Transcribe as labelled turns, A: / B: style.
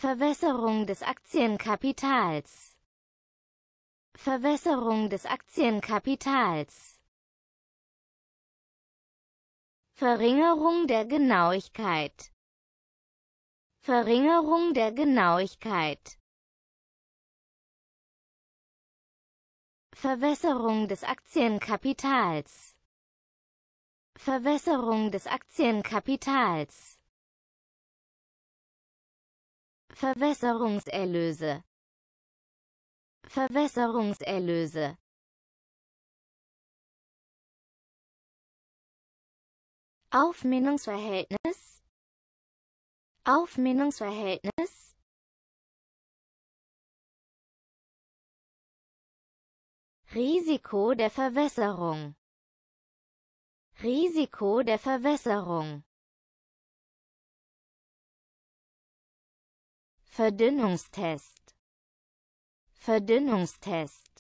A: Verwässerung des Aktienkapitals. Verwässerung des Aktienkapitals. Verringerung der Genauigkeit. Verringerung der Genauigkeit. Verwässerung des Aktienkapitals. Verwässerung des Aktienkapitals. Verwässerungserlöse. Verwässerungserlöse. Aufmehnungsverhältnis. Aufmehnungsverhältnis. Risiko der Verwässerung. Risiko der Verwässerung. Verdünnungstest. Verdünnungstest.